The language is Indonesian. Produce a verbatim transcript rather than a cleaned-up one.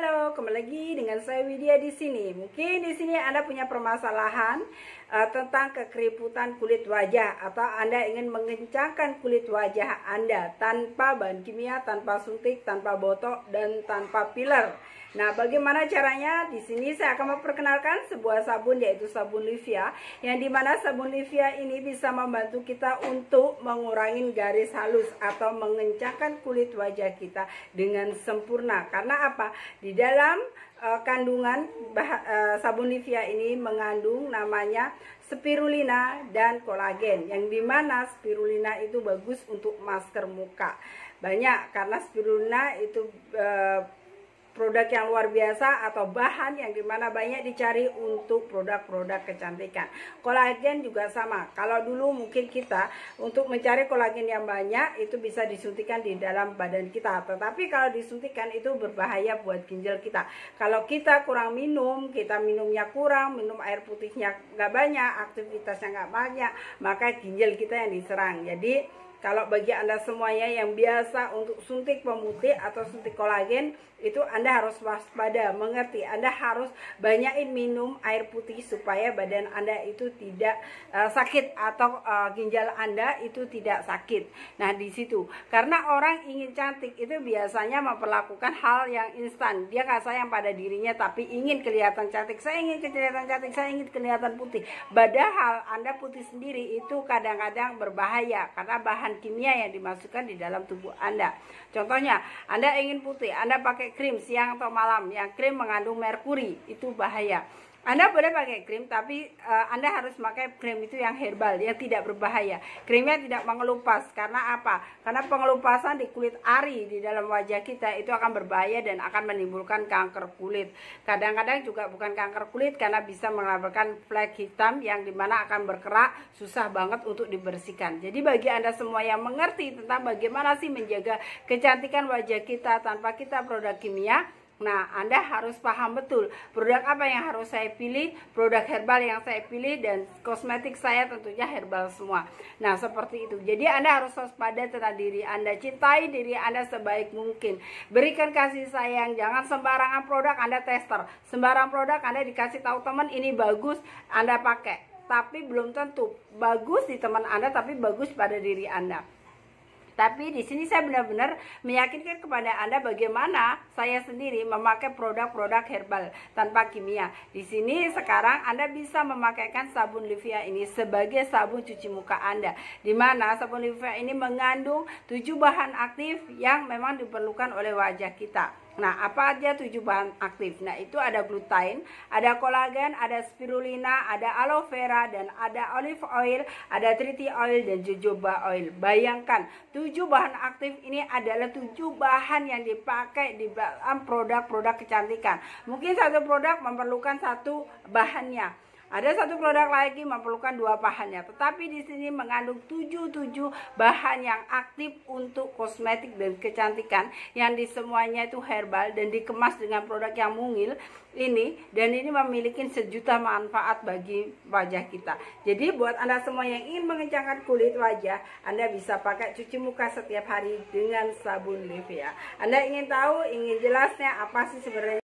Halo, kembali lagi dengan saya Widya di sini. Mungkin di sini Anda punya permasalahan uh, tentang kekeriputan kulit wajah, atau Anda ingin mengencangkan kulit wajah Anda tanpa bahan kimia, tanpa suntik, tanpa botok, dan tanpa filler. Nah, bagaimana caranya? Di sini saya akan memperkenalkan sebuah sabun, yaitu sabun Livia, yang dimana sabun Livia ini bisa membantu kita untuk mengurangi garis halus atau mengencangkan kulit wajah kita dengan sempurna. Karena apa? Di dalam uh, kandungan uh, sabun Livia ini mengandung namanya spirulina dan kolagen, yang dimana spirulina itu bagus untuk masker muka. Banyak, karena spirulina itu uh, produk yang luar biasa atau bahan yang dimana banyak dicari untuk produk-produk kecantikan. Kolagen juga sama. Kalau dulu mungkin kita untuk mencari kolagen yang banyak itu bisa disuntikan di dalam badan kita, tetapi kalau disuntikan itu berbahaya buat ginjal kita. Kalau kita kurang minum, kita minumnya kurang, minum air putihnya nggak banyak, aktivitasnya nggak banyak, maka ginjal kita yang diserang. Jadi kalau bagi Anda semuanya yang biasa untuk suntik pemutih atau suntik kolagen, itu Anda harus waspada, mengerti. Anda harus banyakin minum air putih supaya badan Anda itu tidak uh, sakit, atau uh, ginjal Anda itu tidak sakit. Nah, di situ. Karena orang ingin cantik itu biasanya memperlakukan hal yang instan. Dia nggak sayang pada dirinya, tapi ingin kelihatan cantik. Saya ingin kelihatan cantik, saya ingin kelihatan putih. Padahal Anda putih sendiri itu kadang-kadang berbahaya, karena bahan kimia yang dimasukkan di dalam tubuh Anda. Contohnya, Anda ingin putih, Anda pakai krim siang atau malam yang krim mengandung merkuri, itu bahaya. Anda boleh pakai krim, tapi uh, Anda harus pakai krim itu yang herbal, yang tidak berbahaya. Krimnya tidak mengelupas. Karena apa? Karena pengelupasan di kulit ari di dalam wajah kita itu akan berbahaya dan akan menimbulkan kanker kulit. Kadang-kadang juga bukan kanker kulit, karena bisa mengakibatkan flek hitam yang dimana akan berkerak, susah banget untuk dibersihkan. Jadi bagi Anda semua yang mengerti tentang bagaimana sih menjaga kecantikan wajah kita tanpa kita produk kimia, nah, Anda harus paham betul produk apa yang harus saya pilih, produk herbal yang saya pilih, dan kosmetik saya tentunya herbal semua. Nah, seperti itu. Jadi Anda harus waspada tentang diri Anda, cintai diri Anda sebaik mungkin. Berikan kasih sayang, jangan sembarangan produk Anda tester. Sembarang produk Anda dikasih tahu teman ini bagus, Anda pakai. Tapi belum tentu bagus di teman Anda, tapi bagus pada diri Anda. Tapi di sini saya benar-benar meyakinkan kepada Anda bagaimana saya sendiri memakai produk-produk herbal tanpa kimia. Di sini sekarang Anda bisa memakaikan sabun Livia ini sebagai sabun cuci muka Anda, di mana sabun Livia ini mengandung tujuh bahan aktif yang memang diperlukan oleh wajah kita. Nah, apa aja tujuh bahan aktif? Nah, itu ada glutain, ada kolagen, ada spirulina, ada aloe vera, dan ada olive oil, ada triti oil, dan jojoba oil. Bayangkan, tujuh bahan aktif ini adalah tujuh bahan yang dipakai di dalam produk-produk kecantikan. Mungkin satu produk memerlukan satu bahannya. Ada satu produk lagi memerlukan dua bahannya, tetapi di sini mengandung tujuh tujuh bahan yang aktif untuk kosmetik dan kecantikan, yang di semuanya itu herbal dan dikemas dengan produk yang mungil ini, dan ini memiliki sejuta manfaat bagi wajah kita. Jadi buat Anda semua yang ingin mengencangkan kulit wajah, Anda bisa pakai cuci muka setiap hari dengan sabun Livia. Anda ingin tahu, ingin jelasnya apa sih sebenarnya